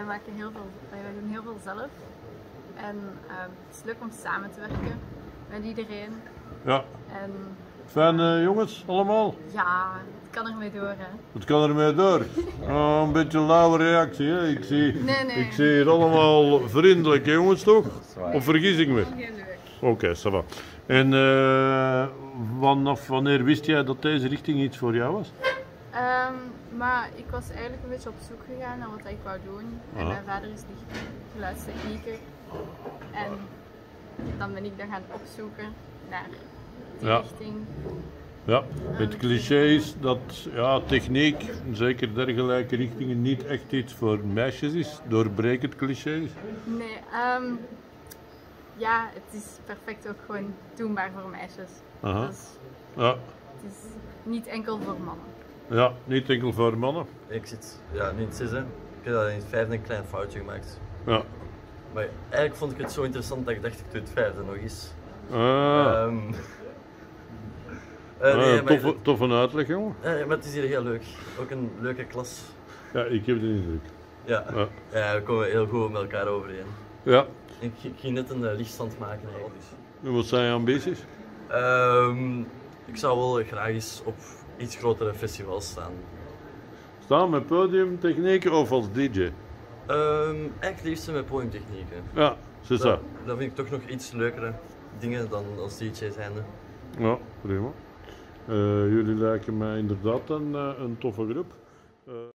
wij doen heel veel zelf. En het is leuk om samen te werken met iedereen. Ja. En Fijne jongens allemaal? ja, het kan ermee door, hè. Het kan ermee door. Oh, een beetje een lauwe reactie, hè? Ik zie hier allemaal vriendelijke jongens, toch? Of vergis ik me? Heel leuk. Oké, ça va. En vanaf wanneer wist jij dat deze richting iets voor jou was? Maar ik was eigenlijk een beetje op zoek gegaan naar wat ik wou doen. En mijn vader is geluidstechnieker. En dan ben ik dan gaan opzoeken naar die richting. Ja, het cliché is dat techniek, zeker dergelijke richtingen, niet echt iets voor meisjes is. Doorbreek het cliché. Nee, ja, het is perfect ook gewoon doenbaar voor meisjes. Dus het is niet enkel voor mannen. Ja, niet enkel voor mannen. Ik zit nu in het zesde. Ik heb dat in het vijfde een klein foutje gemaakt. Ja. Maar eigenlijk vond ik het zo interessant dat ik dacht, ik doe het vijfde nog eens. Toffe uitleg, jongen. Maar het is hier heel leuk. Ook een leuke klas. Ja, ik heb de indruk. Ja, we komen heel goed met elkaar overeen. Ja. Ik ging net een lichtstand maken. En wat zijn je ambities? Ik zou wel graag eens op iets grotere festivals staan. Staan met podiumtechnieken of als DJ? Eigenlijk liefst met podiumtechnieken. Ja, c'est ça. Dat vind ik toch nog iets leukere dingen dan als DJ zijnde. Ja, prima. Jullie lijken mij inderdaad een toffe groep.